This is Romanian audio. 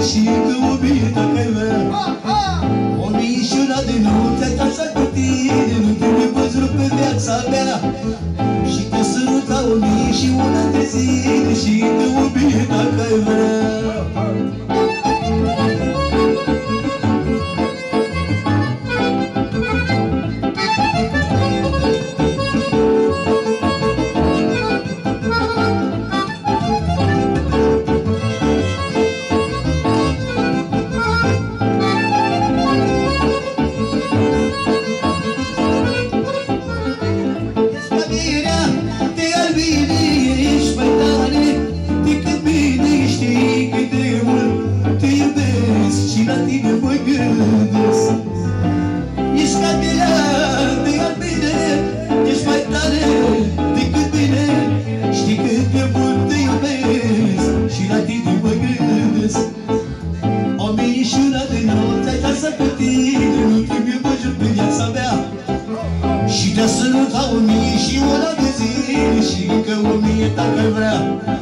și că o mie dacă-i vrea. O mie și una de noapte acasă cu tine, nu trebuie văzut pe viața mea. Și te săruta o mie și una de zile și că o mie dacă-i vrea. Și te săruta o mie și una de zile și încă o mie dacă vrea.